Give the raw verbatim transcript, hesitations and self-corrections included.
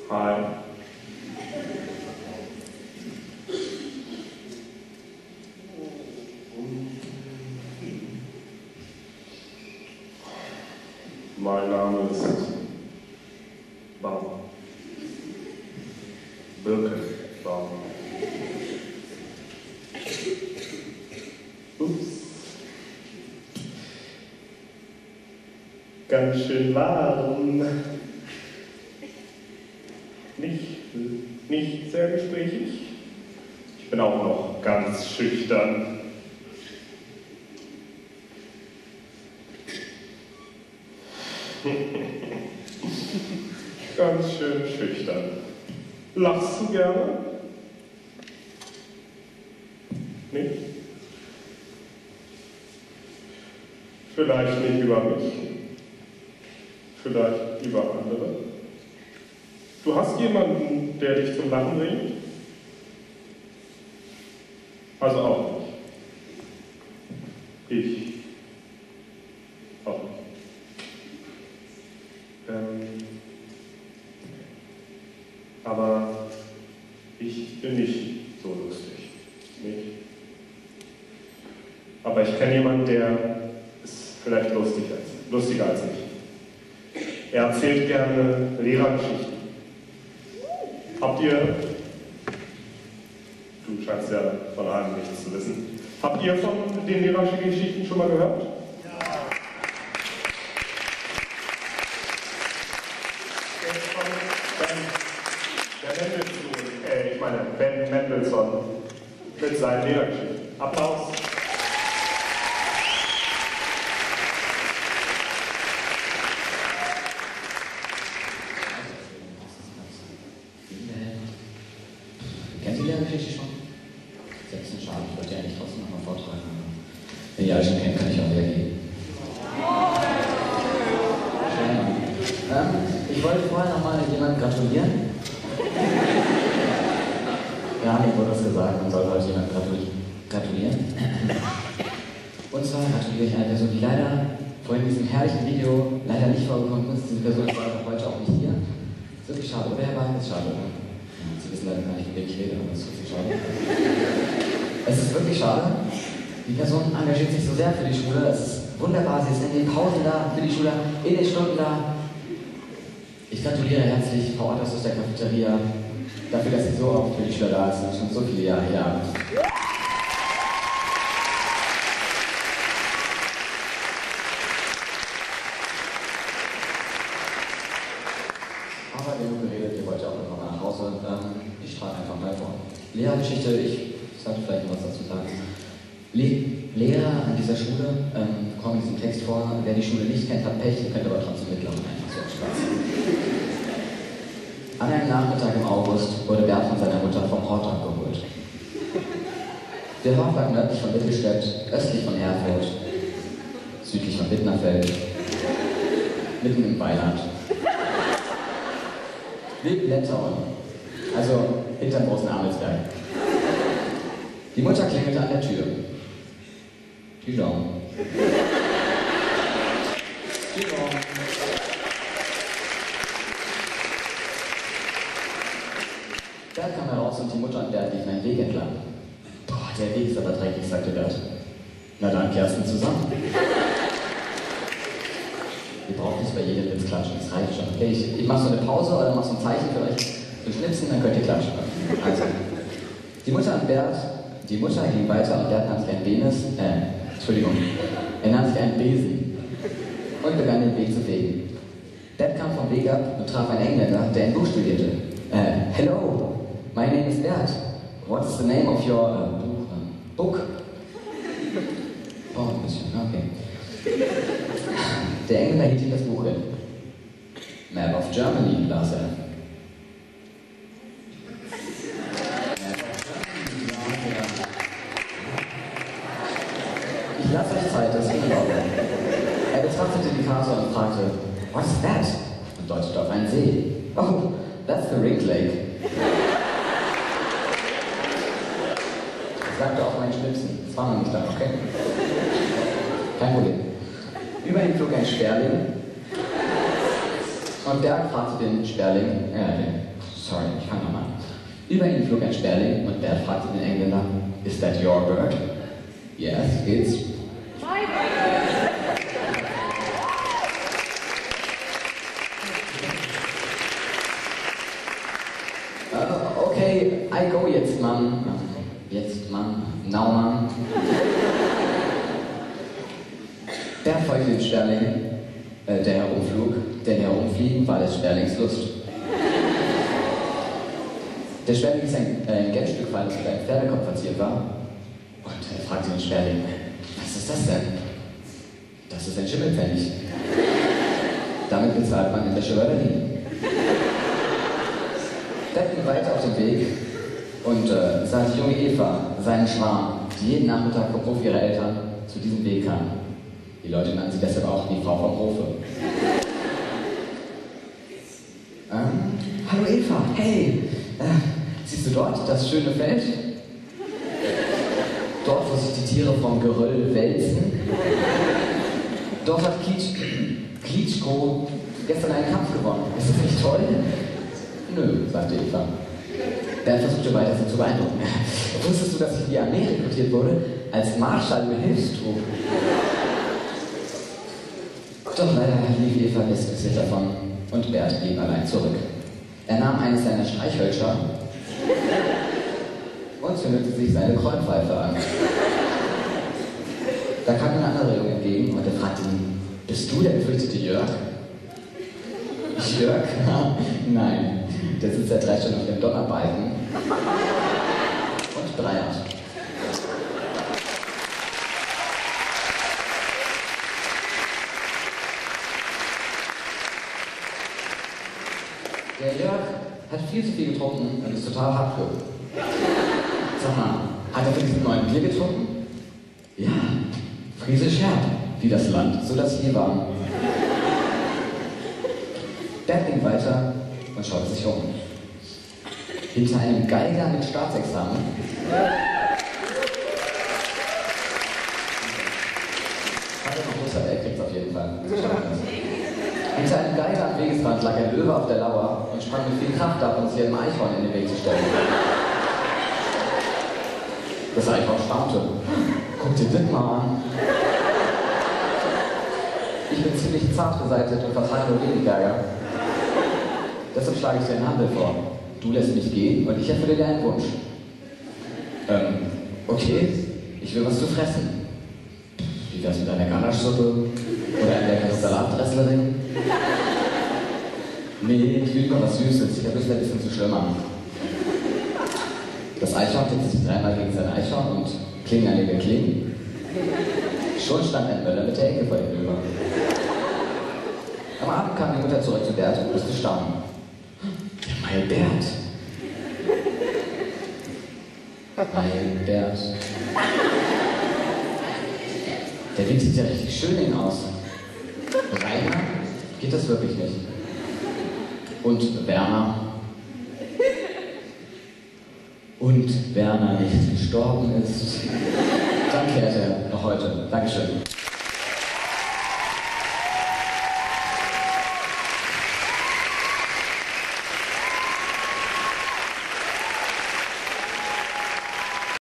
Hi. Mein Name ist Baum. Birkenbaum. Ups. Ganz schön warm. Nicht, nicht sehr gesprächig. Ich bin auch noch ganz schüchtern. Ganz schön schüchtern. Lachst du gerne? Nicht? Vielleicht nicht über mich. Vielleicht über andere. Du hast jemanden, der dich zum Lachen bringt? Also auch nicht. Ich auch nicht. Ähm, aber ich bin nicht so lustig. Nicht? Aber ich kenne jemanden, der ist vielleicht lustig als, lustiger als ich. Er erzählt gerne Lehrergeschichten. Habt ihr, du scheinst ja von allem nichts zu wissen, habt ihr von den Lehrergeschichten schon mal gehört? Ja. Der Mendelssohn, äh, ich meine Ben Mendelssohn mit seinen Lehrergeschichten. Applaus. Kennt ihr die Lehrergeschichte schon? Das ist ja ein bisschen schade, ich wollte ja eigentlich trotzdem nochmal vortragen. Wenn ihr alle schon kennt, kann ich auch hergehen. Ähm, ich wollte vorher nochmal jemandem gratulieren. Ja, mir wurde das gesagt, man soll heute jemandem gratulieren. Und zwar gratuliere ich einer Person, die leider vorhin in diesem herrlichen Video leider nicht vorgekommen ist. Diese Person ist leider heute auch nicht hier. Ist wirklich schade, oder Herr Bahn? Ist schade, oder? Sie wissen leider gar nicht, mit wem ich rede, aber es ist wirklich schade. Es ist wirklich schade. Die Person engagiert sich so sehr für die Schule. Es ist wunderbar, sie ist in den Pausen da, für die Schüler, in den Stunden da. Ich gratuliere herzlich Frau Otters aus der Cafeteria dafür, dass sie so oft für die Schüler da ist und schon so viele Jahre hier arbeitet. Aber genug geredet, ihr wollt ja auch noch mal nach Hause. Ähm, ich trage einfach mal vor. Lehrergeschichte, ich sollte vielleicht noch was dazu sagen. Le Lehrer an dieser Schule ähm, kommen in diesem Text vor. Wer die Schule nicht kennt, hat Pech, ihr könnt aber trotzdem mitlaufen. Einfach so Spaß. An einem Nachmittag im August wurde Bert von seiner Mutter vom Hort abgeholt. Der Hort lag nördlich von Mittelstädt, östlich von Erfurt, südlich von Wittnerfeld, mitten im Weiland. Neben Lettauen, also hinterm großen Amelsberg. Die Mutter klingelte an der Tür. Tüdong. Tüdong. Bert kam heraus und die Mutter und Bert liefen einen Weg entlang. Boah, der Weg ist aber dreckig, sagte Bert. Na dann, Kerstin, zusammen. Ihr braucht nicht bei jedem Witz klatschen, das reicht schon. Okay, ich, ich mache so eine Pause oder mache so ein Zeichen für euch zu schnipsen, dann könnt ihr klatschen. Also, die Mutter und Bert, die Mutter ging weiter und Bert nahm sich ein Benes, äh, Entschuldigung, er nahm sich einen Besen und begann den Weg zu fegen. Bert kam vom Weg ab und traf einen Engländer, der ein Buch studierte. Äh, hello, my name is Bert. What is the name of your uh, book? Uh, book? Oh, ein bisschen, okay. Der Engländer hielt ihm das Buch hin. Map of Germany, las er. Ich lasse euch Zeit, das ist in Ordnung. Er betrachtete die Karte und fragte, what is that? Und deutete auf einen See. Oh, that's the Ring Lake. Ich sagte auch mein Schnipsen. Das war noch nicht da, okay? Kein Problem. Über ihn flog ein Sperling. Und Berg fragte den Sperling, äh, den sorry, ich kann nochmal. Über ihn flog ein Sperling und Bert fragte den Engländer, is that your bird? Yes, it's my bird. Uh, okay, I go jetzt, Mann. Jetzt, Mann. Now, Mann. Bert folgte dem Sperling, äh, der herumflog, denn herumfliegen war des Sperlings Lust. Der Sperling ist ein, äh, ein Geldstück, weil es mit einem Pferdekopf verziert war. Und er fragte den Sperling, was ist das denn? Das ist ein Schimmelpfennig. Damit bezahlt man in der Chevalerie. Bert ging weiter auf dem Weg und äh, sah die junge Eva, seinen Schwarm, die jeden Nachmittag vom Hof ihrer Eltern zu diesem Weg kam. Die Leute nannten sie deshalb auch die Frau vom Hofe. Ähm, hallo Eva, hey, äh, siehst du dort das schöne Feld? Dort, wo sich die Tiere vom Geröll wälzen? Dort hat Klitsch, Klitschko gestern einen Kampf gewonnen. Ist das nicht toll? Nö, sagte Eva. Bert versuchte weiter, sie zu beeindrucken. Wusstest du, dass ich in die Armee rekrutiert wurde, als Marschall mit Hilfstrupp? Doch leider lief Eva desinteressiert davon und Bert blieb allein zurück. Er nahm eines seiner Streichhölzer und zündete sich seine Kreuzpfeife an. Da kam eine andere Junge entgegen und er fragte ihn, bist du der gefürchtete Jörg? Jörg? Nein, der sitzt seit drei Stunden auf dem Donnerbalken und breiert. Der Jörg hat viel zu viel getrunken und ist total hardcore. Sag mal, hat er für diesen neuen Bier getrunken? Ja, friesisch herb, wie das Land, so das hier war. Bert ging weiter und schaute sich um. Hinter einem Geiger mit Staatsexamen hat er noch Muster, er kriegt's auf jeden Fall. Hinter einem Geiger am Wegesrand lag ein Löwe auf der Lauer und sprang mit viel Kraft ab, um sich einem Eichhorn in den Weg zu stellen. Das Eichhorn staunte. Guck dir das mal an. Ich bin ziemlich zart beseitigt und vertrage nur wenig Ärger. Deshalb schlage ich dir einen Handel vor. Du lässt mich gehen und ich erfülle dir einen Wunsch. Ähm, okay, ich will was zu fressen. Wie wär's mit einer Ganaschsuppe? Oder ein leckeres Salatdresslerin? Nee, ich will lieber was Süßes. Ich habe Lust, ein bisschen zu schlimmern. Das Eichhorn tippte sich dreimal gegen sein Eichhorn und Kling an den Kling. Schon stand ein Möller mit der Ecke vor dem Löwe. Am Abend kam die Mutter zurück zu Bert und musste staunen. Mein Bert. Mein Bert. Der Wind sieht ja richtig schön in aus. Rainer geht das wirklich nicht. Und Werner. Und Werner nicht gestorben ist. Dann kehrt er noch heute. Dankeschön.